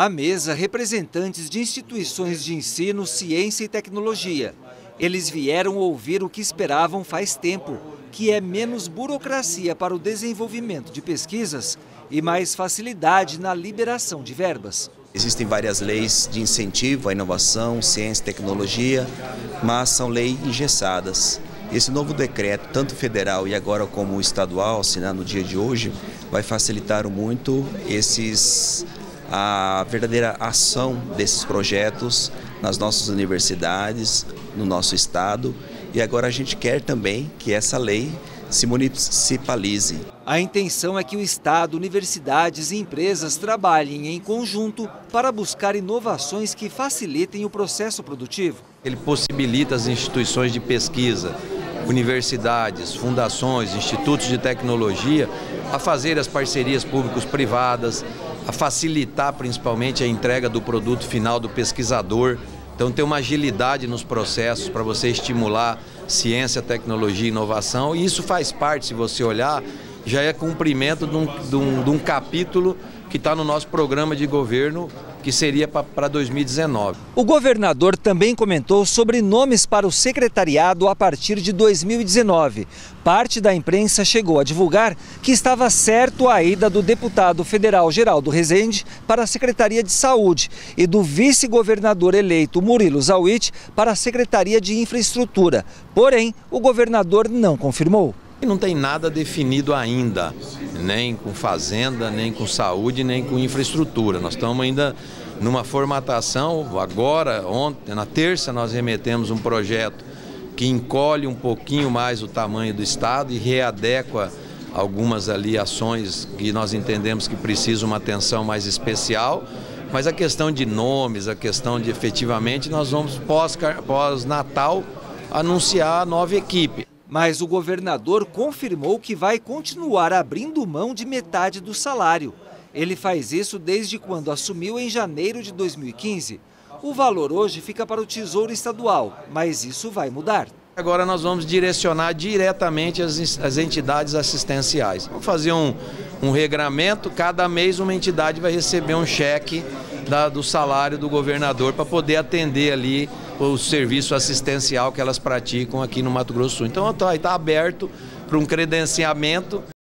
À mesa, representantes de instituições de ensino, ciência e tecnologia. Eles vieram ouvir o que esperavam faz tempo, que é menos burocracia para o desenvolvimento de pesquisas e mais facilidade na liberação de verbas. Existem várias leis de incentivo à inovação, ciência e tecnologia, mas são leis engessadas. Esse novo decreto, tanto federal e agora como estadual, assinado no dia de hoje, vai facilitar muito a verdadeira ação desses projetos nas nossas universidades, no nosso estado. E agora a gente quer também que essa lei se municipalize. A intenção é que o Estado, universidades e empresas trabalhem em conjunto para buscar inovações que facilitem o processo produtivo. Ele possibilita as instituições de pesquisa, universidades, fundações, institutos de tecnologia a fazer as parcerias públicos-privadas, a facilitar principalmente a entrega do produto final do pesquisador. Então tem uma agilidade nos processos para você estimular ciência, tecnologia e inovação, e isso faz parte, se você olhar, já é cumprimento de um capítulo que está no nosso programa de governo, que seria para 2019. O governador também comentou sobre nomes para o secretariado a partir de 2019. Parte da imprensa chegou a divulgar que estava certo a ida do deputado federal Geraldo Rezende para a Secretaria de Saúde e do vice-governador eleito Murilo Zawitch para a Secretaria de Infraestrutura. Porém, o governador não confirmou. Não tem nada definido ainda, nem com fazenda, nem com saúde, nem com infraestrutura. Nós estamos ainda numa formatação. Agora, ontem, na terça, nós remetemos um projeto que encolhe um pouquinho mais o tamanho do estado e readequa algumas ali ações que nós entendemos que precisam uma atenção mais especial. Mas a questão de nomes, a questão de efetivamente, nós vamos pós-Natal anunciar a nova equipe. Mas o governador confirmou que vai continuar abrindo mão de metade do salário. Ele faz isso desde quando assumiu em janeiro de 2015. O valor hoje fica para o Tesouro Estadual, mas isso vai mudar. Agora nós vamos direcionar diretamente as entidades assistenciais. Vamos fazer um regramento, cada mês uma entidade vai receber um cheque do salário do governador para poder atender ali o serviço assistencial que elas praticam aqui no Mato Grosso do Sul. Então está aberto para um credenciamento.